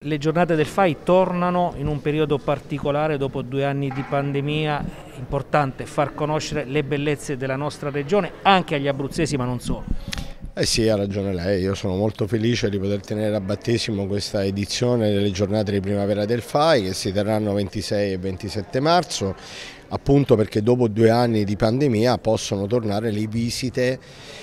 Le giornate del FAI tornano in un periodo particolare dopo 2 anni di pandemia. È importante far conoscere le bellezze della nostra regione anche agli abruzzesi, ma non solo. Eh sì, ha ragione lei, io sono molto felice di poter tenere a battesimo questa edizione delle giornate di primavera del FAI che si terranno 26 e 27 marzo, appunto perché dopo 2 anni di pandemia possono tornare le visite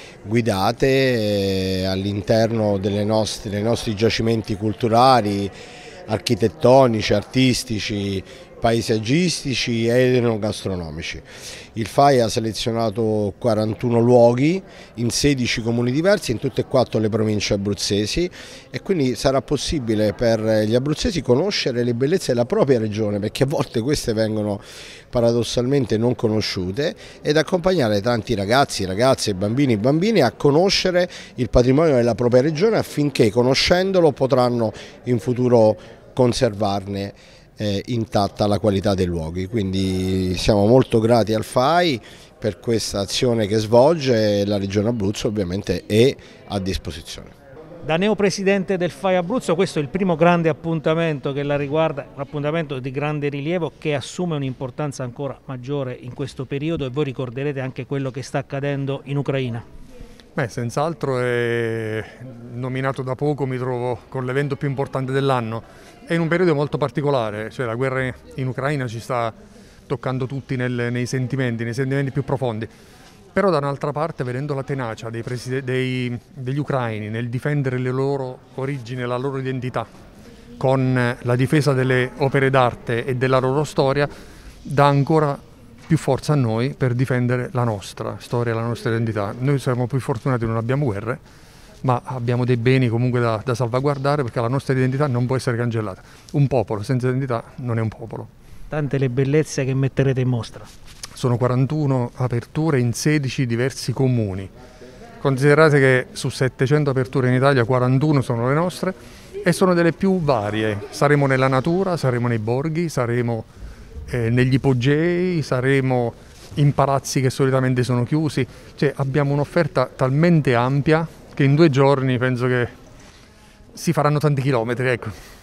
guidate all'interno dei nostri giacimenti culturali, architettonici, artistici, paesaggistici ed enogastronomici. Il FAI ha selezionato 41 luoghi in 16 comuni diversi in tutte e 4 le province abruzzesi e quindi sarà possibile per gli abruzzesi conoscere le bellezze della propria regione, perché a volte queste vengono paradossalmente non conosciute, ed accompagnare tanti ragazzi, ragazze, bambini e bambine a conoscere il patrimonio della propria regione affinché conoscendolo potranno in futuro conservarne intatta la qualità dei luoghi. Quindi siamo molto grati al FAI per questa azione che svolge e la Regione Abruzzo ovviamente è a disposizione. Da neopresidente del FAI Abruzzo, questo è il primo grande appuntamento che la riguarda, un appuntamento di grande rilievo che assume un'importanza ancora maggiore in questo periodo, e voi ricorderete anche quello che sta accadendo in Ucraina. Beh, senz'altro è nominato da poco, mi trovo con l'evento più importante dell'anno. È in un periodo molto particolare, cioè la guerra in Ucraina ci sta toccando tutti nei sentimenti più profondi. Però da un'altra parte, vedendo la tenacia degli ucraini nel difendere le loro origini e la loro identità, con la difesa delle opere d'arte e della loro storia, dà ancora più forza a noi per difendere la nostra storia e la nostra identità. Noi siamo più fortunati, non abbiamo guerre, ma abbiamo dei beni comunque da salvaguardare, perché la nostra identità non può essere cancellata. Un popolo senza identità non è un popolo. Tante le bellezze che metterete in mostra. Sono 41 aperture in 16 diversi comuni. Considerate che su 700 aperture in Italia 41 sono le nostre e sono delle più varie. Saremo nella natura, saremo nei borghi, saremo negli ipogei, saremo in palazzi che solitamente sono chiusi. Cioè, abbiamo un'offerta talmente ampia che in 2 giorni penso che si faranno tanti chilometri, ecco.